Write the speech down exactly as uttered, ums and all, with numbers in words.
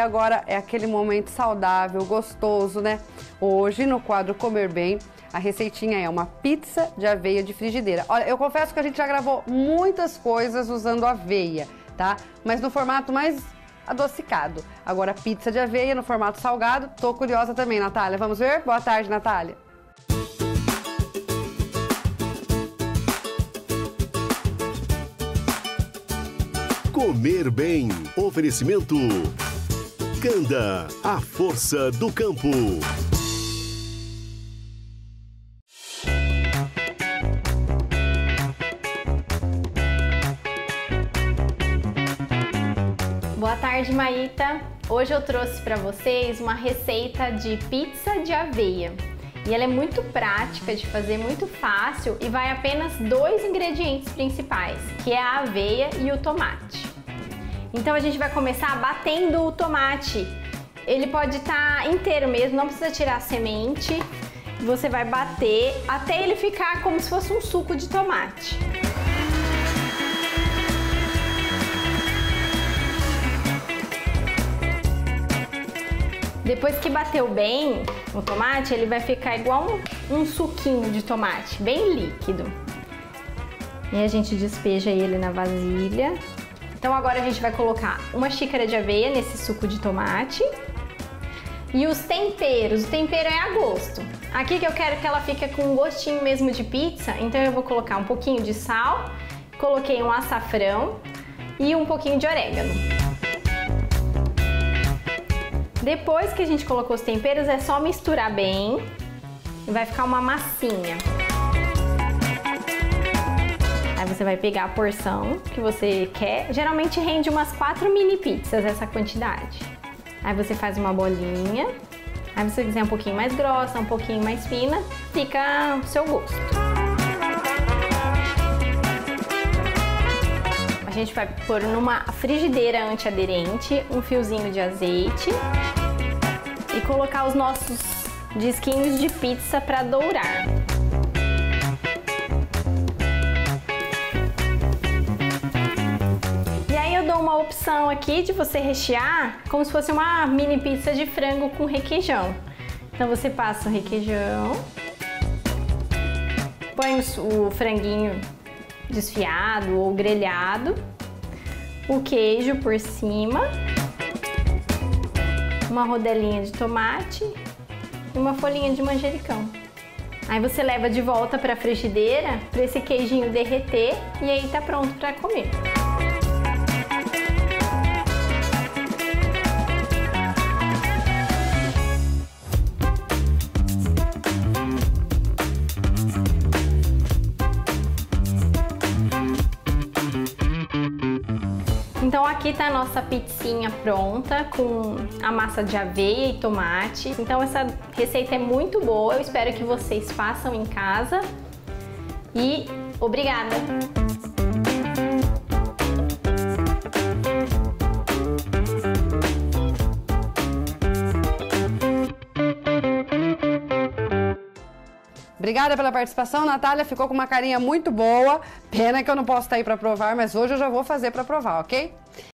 Agora é aquele momento saudável, gostoso, né? Hoje, no quadro Comer Bem, a receitinha é uma pizza de aveia de frigideira. Olha, eu confesso que a gente já gravou muitas coisas usando aveia, tá? Mas no formato mais adocicado. Agora, pizza de aveia no formato salgado. Tô curiosa também, Natália. Vamos ver? Boa tarde, Natália. Comer Bem. Oferecimento Canda, a força do campo. Boa tarde, Maíta. Hoje eu trouxe para vocês uma receita de pizza de aveia. E ela é muito prática de fazer, muito fácil e vai apenas dois ingredientes principais, que é a aveia e o tomate. Então a gente vai começar batendo o tomate. Ele pode estar inteiro mesmo, não precisa tirar a semente. Você vai bater até ele ficar como se fosse um suco de tomate. Depois que bateu bem o tomate, ele vai ficar igual um, um suquinho de tomate, bem líquido. E a gente despeja ele na vasilha. Então agora a gente vai colocar uma xícara de aveia nesse suco de tomate. E os temperos, o tempero é a gosto. Aqui que eu quero que ela fique com um gostinho mesmo de pizza, então eu vou colocar um pouquinho de sal, coloquei um açafrão e um pouquinho de orégano. Depois que a gente colocou os temperos, é só misturar bem e vai ficar uma massinha. Aí você vai pegar a porção que você quer. Geralmente rende umas quatro mini pizzas essa quantidade. Aí você faz uma bolinha. Aí se você quiser um pouquinho mais grossa, um pouquinho mais fina, fica ao seu gosto. A gente vai pôr numa frigideira antiaderente um fiozinho de azeite e colocar os nossos disquinhos de pizza para dourar. E aí eu dou uma opção aqui de você rechear como se fosse uma mini pizza de frango com requeijão. Então você passa o requeijão, põe o franguinho desfiado ou grelhado, o queijo por cima, uma rodelinha de tomate e uma folhinha de manjericão. Aí você leva de volta para a frigideira para esse queijinho derreter e aí tá pronto para comer. Então aqui tá a nossa pizzinha pronta com a massa de aveia e tomate. Então essa receita é muito boa, eu espero que vocês façam em casa e obrigada! Obrigada pela participação, Natália. Ficou com uma carinha muito boa. Pena que eu não posso estar aí para provar, mas hoje eu já vou fazer para provar, ok?